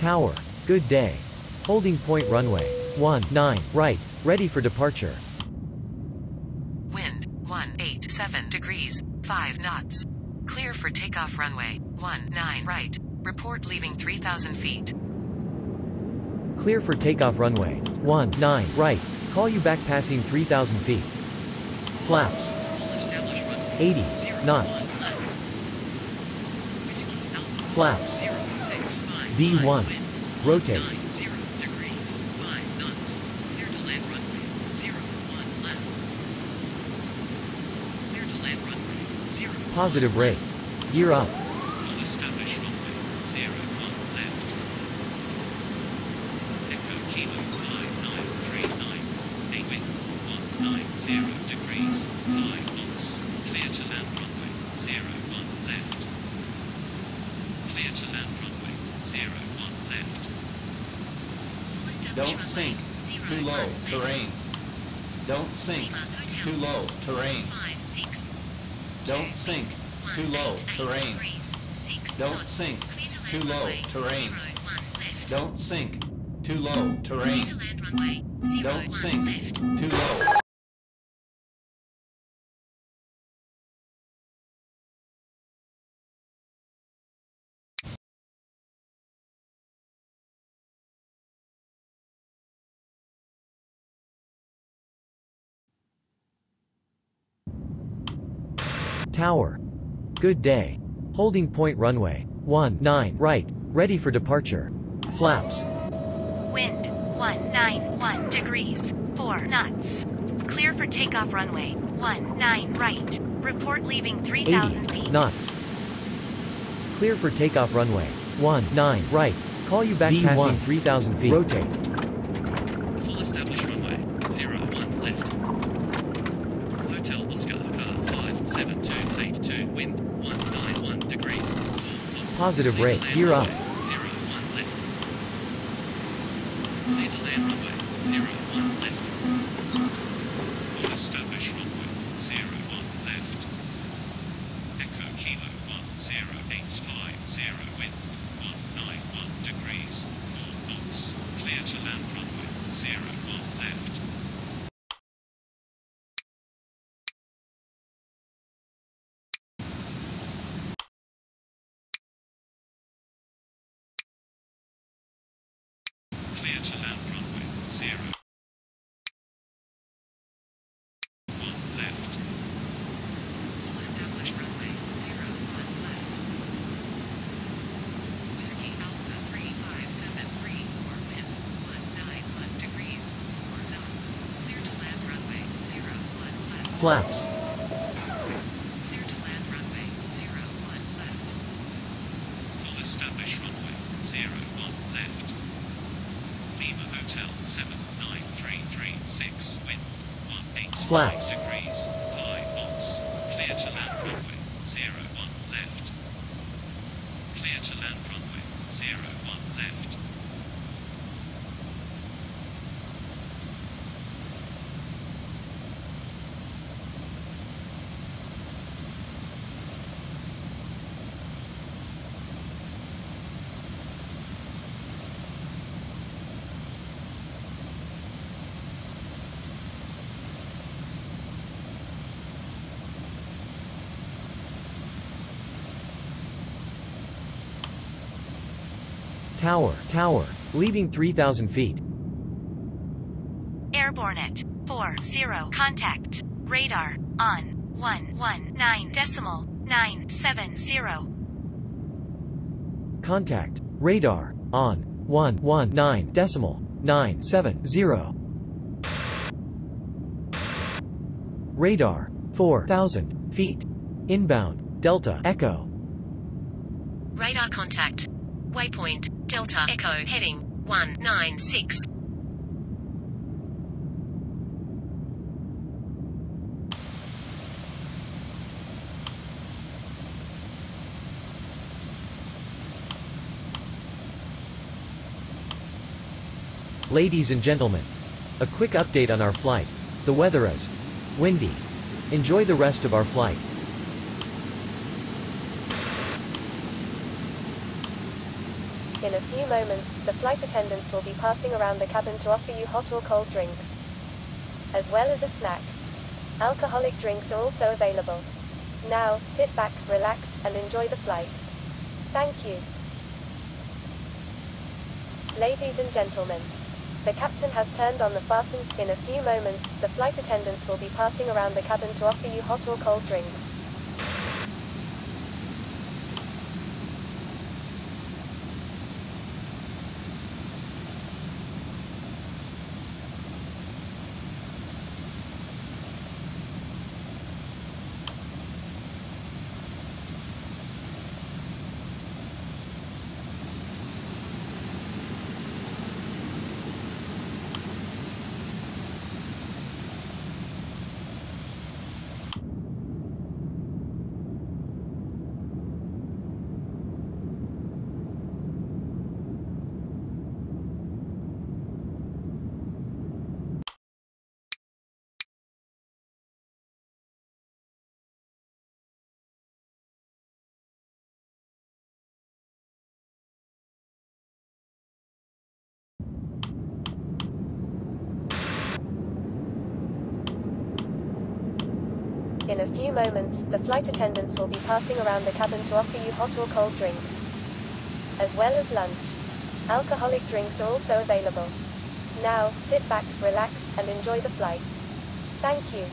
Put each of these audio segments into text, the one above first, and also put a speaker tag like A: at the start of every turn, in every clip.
A: Tower. Good day. Holding point runway 19 right, ready for departure.
B: Wind 187 degrees, 5 knots. Clear for takeoff runway 19 right. Report leaving 3,000 feet.
A: Clear for takeoff runway 19 right. Call you back passing 3,000 feet. Flaps.
B: Establish runway
A: 80 knots. Flaps. V1. Rotate.
B: 90 degrees, 5 knots. Clear to land runway 01 left. Clear to land runway 01.
A: Positive rate. Gear up.
B: Will establish runway 01 left. Echo Kilo 5939. A wind 190 degrees, 5 knots. Clear to land runway 01 left. Clear to land runway 01 left.
C: Don't sink. Too low. Terrain. Don't sink. Too low. Terrain. Don't sink. Too low. Terrain. Don't sink. Too low. Terrain. Don't sink. Too low. Terrain. Don't sink. Too low.
A: Tower. Good day. Holding point runway 19 right, ready for departure. Flaps.
D: Wind 191 degrees, 4 knots. Clear for takeoff runway 19 right. Report leaving 3,000
A: 80
D: feet.
A: knots. Clear for takeoff runway 19 right. Call you back passing 3,000 feet. Rotate.
B: Full established runway 01 left. Hotel Oscar 57282. Wind 191 degrees. 4 knots.
A: Positive
B: Clear to
A: rate.
B: land
A: Gear up.
B: runway 01 left. Clear to land runway 01 left. Full established runway 01 left. Echo Kilo 10850. Wind 191 degrees. 4 knots. Clear to land runway 01 left. Clear to land runway 01 left. Full established runway 01 left. Whiskey Alpha 3573 for wind 191 degrees, 4 knots. Clear to land runway 01 left.
A: Flaps.
B: Clear to land runway 01 left. Full established runway 01 left. Lima Hotel 79336. Wind 185
A: Flaps.
B: degrees, 5 knots. Clear to land runway 01 left. Clear to land runway 01 left.
A: Tower. Leaving 3,000 feet.
D: Airborne at 40. Contact. Radar on 119.970.
A: Contact. Radar. On. 119.970. Radar. 4,000 feet. Inbound. Delta. Echo.
E: Radar contact. Waypoint, Delta Echo, heading 196.
A: Ladies and gentlemen, a quick update on our flight. The weather is windy. Enjoy the rest of our flight.
F: In a few moments, the flight attendants will be passing around the cabin to offer you hot or cold drinks, as well as a snack. Alcoholic drinks are also available. Now, sit back, relax, and enjoy the flight. Thank you. Ladies and gentlemen, the captain has turned on the fastens. In a few moments, the flight attendants will be passing around the cabin to offer you hot or cold drinks. In a few moments, the flight attendants will be passing around the cabin to offer you hot or cold drinks, as well as lunch. Alcoholic drinks are also available. Now, sit back, relax, and enjoy the flight. Thank you.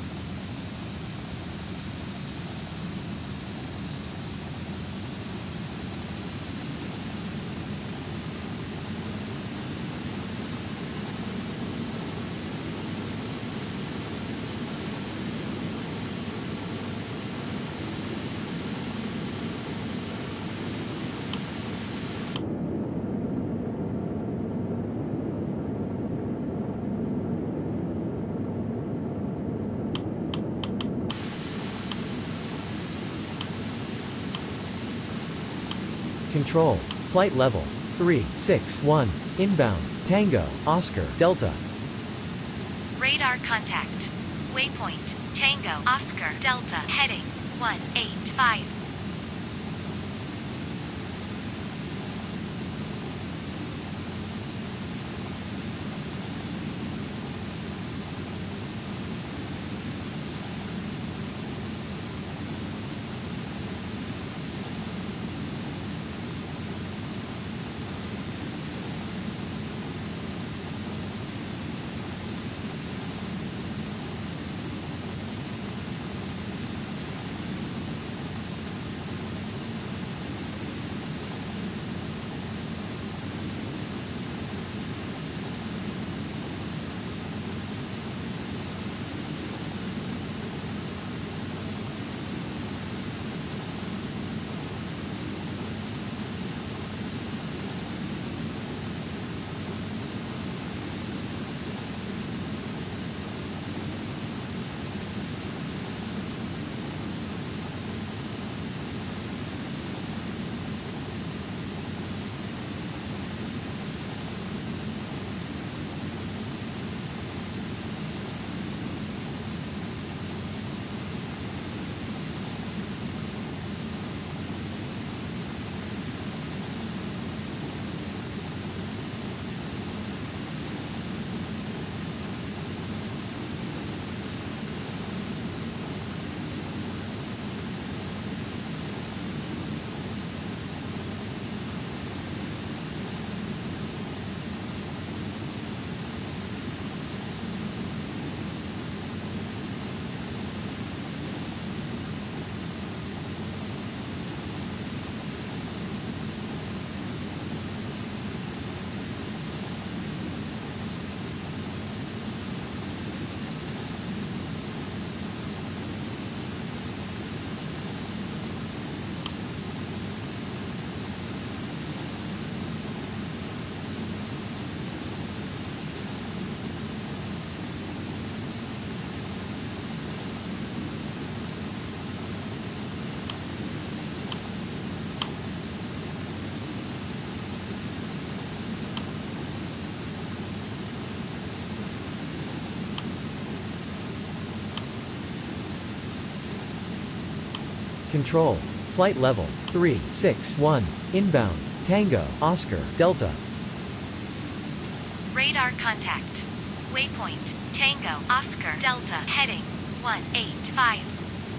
A: Control. Flight level 361. Inbound. Tango, Oscar, Delta.
D: Radar contact. Waypoint, Tango, Oscar, Delta, heading 185.
A: Control. Flight level 361. Inbound. Tango, Oscar, Delta.
D: Radar contact. Waypoint, Tango, Oscar, Delta, heading 185.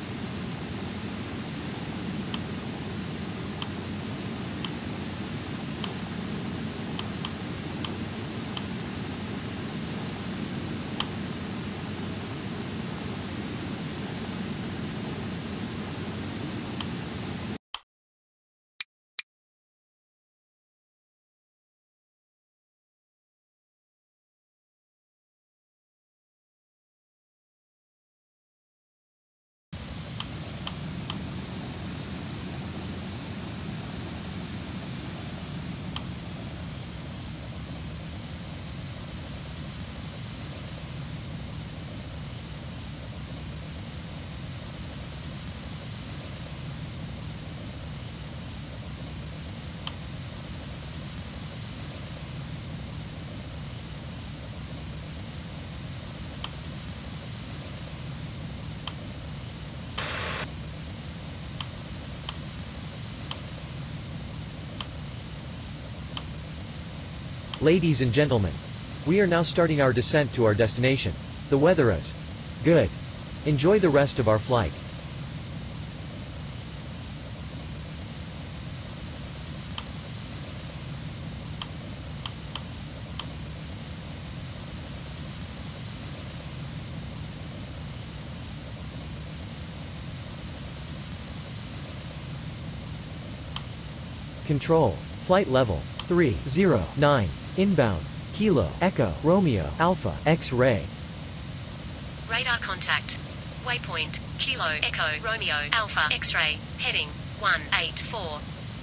A: Ladies and gentlemen, we are now starting our descent to our destination. The weather is good. Enjoy the rest of our flight. Control. Flight level 309. Inbound. Kilo Echo Romeo Alpha X-ray.
E: Radar contact. Waypoint, Kilo Echo Romeo Alpha X-ray, heading 184.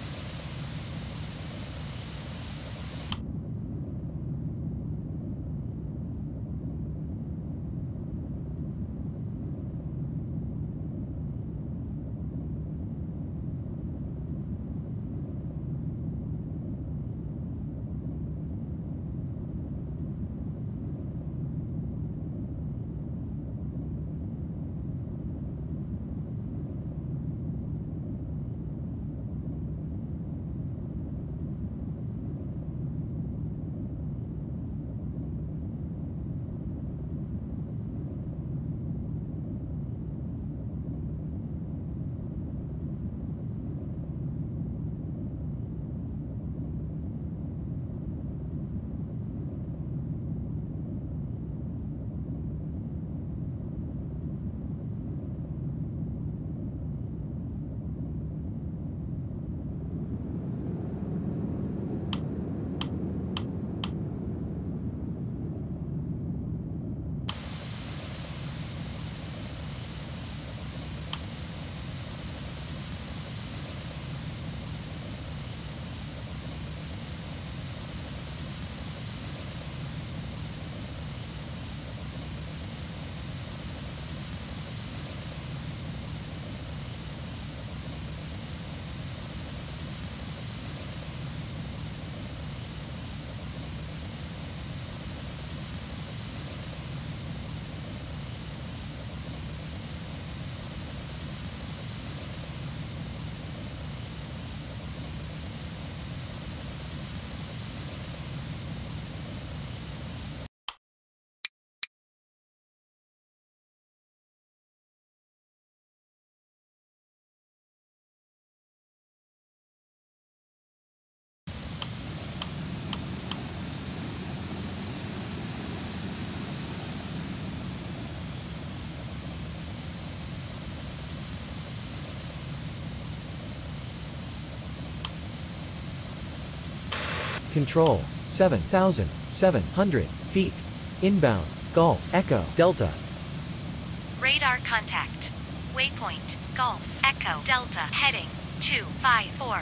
A: Control. 7,700 feet. Inbound. Golf Echo Delta.
D: Radar contact. Waypoint, Golf, Echo, Delta, heading 254.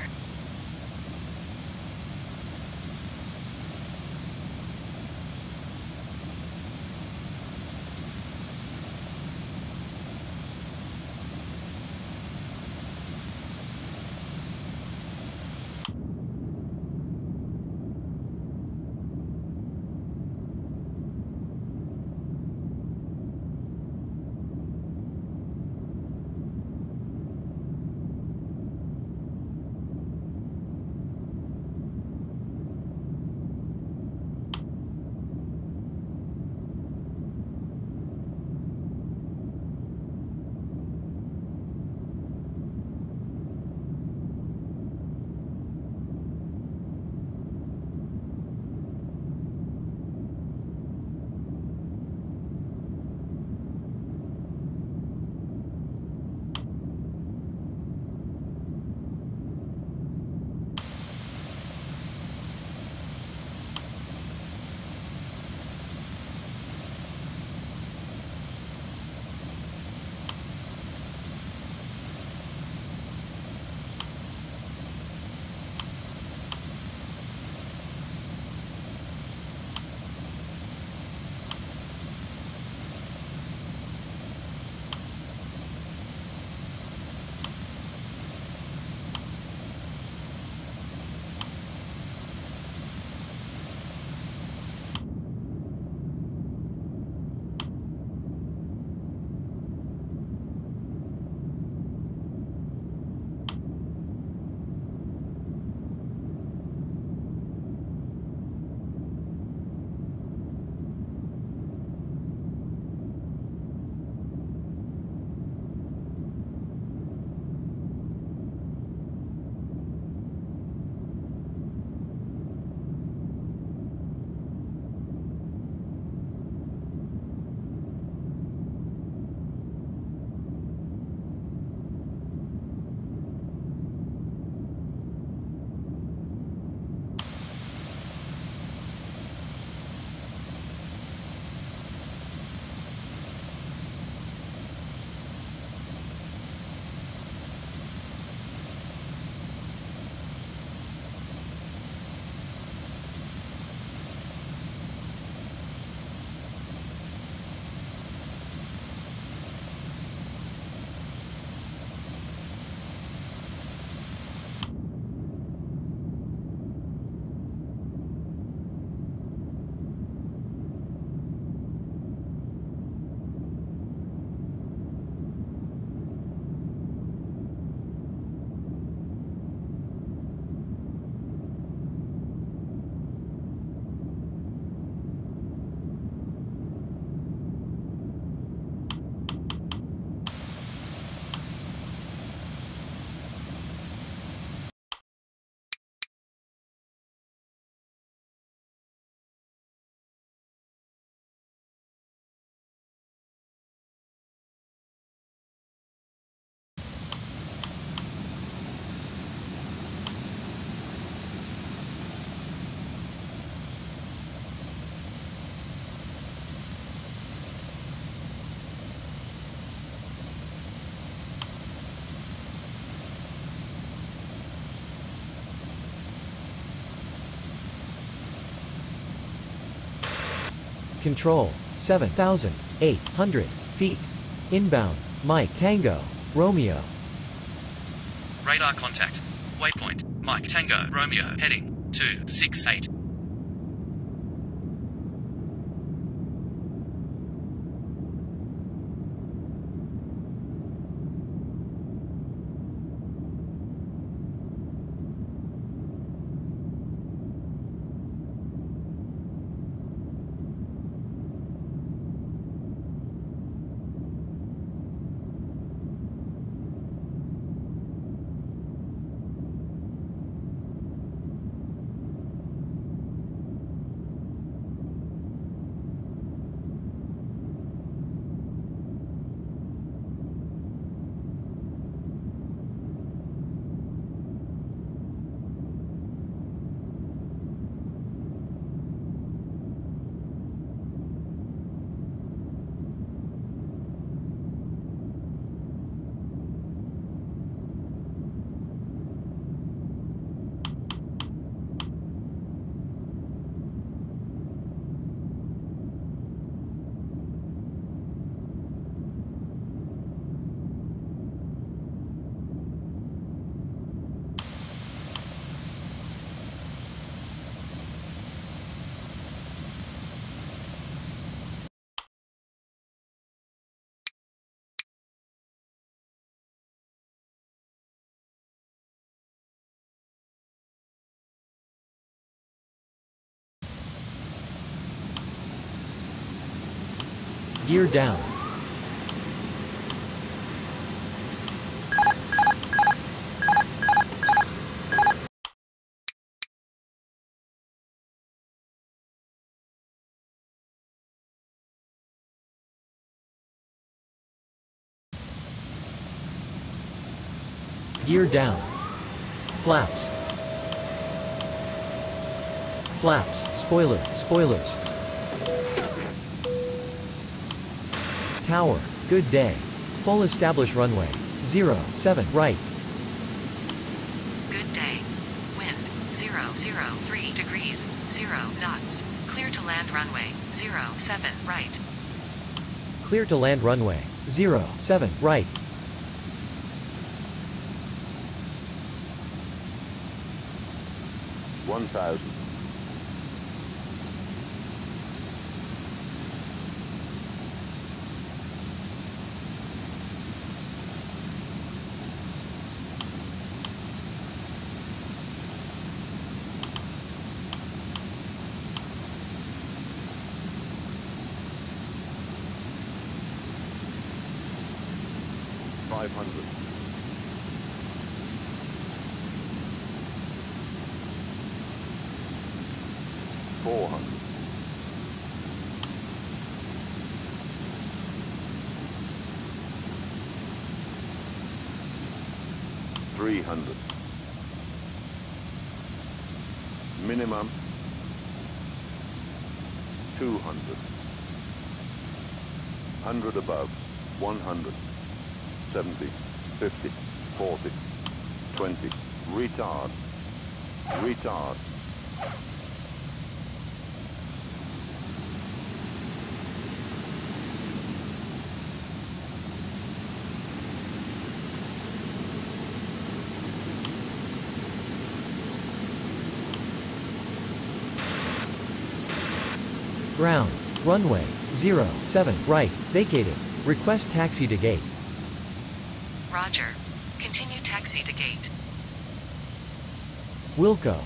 A: Control, 7,800 feet. Inbound, Mike Tango, Romeo.
B: Radar contact. Waypoint, Mike Tango, Romeo, heading 268.
A: Gear down. Gear down. Flaps. Flaps, spoilers. Tower, good day. Full establish runway. 07 right.
E: Good day. Wind 003 degrees, 0 knots. Clear to land runway 07 right.
A: Clear to land runway. 07 right.
G: One thousand. 500. 400. 300. Minimum 200. 100 above. 100. 70, 50, 40, 20. Retard. Retard.
A: Ground. Runway. 07 right. Vacated. Request taxi to gate.
E: Roger. Continue taxi to gate.
A: Wilco.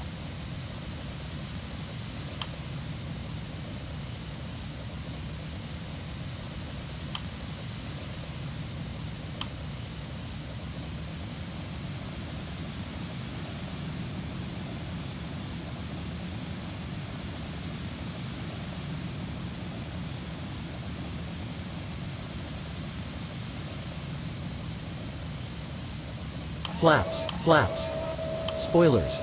A: Flaps, flaps. Spoilers.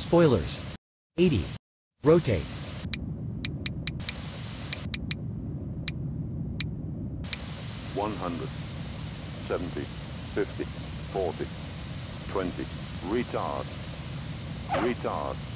A: Spoilers. 80. Rotate.
G: 100, 70, 50, 40, 20. Retard. Retard.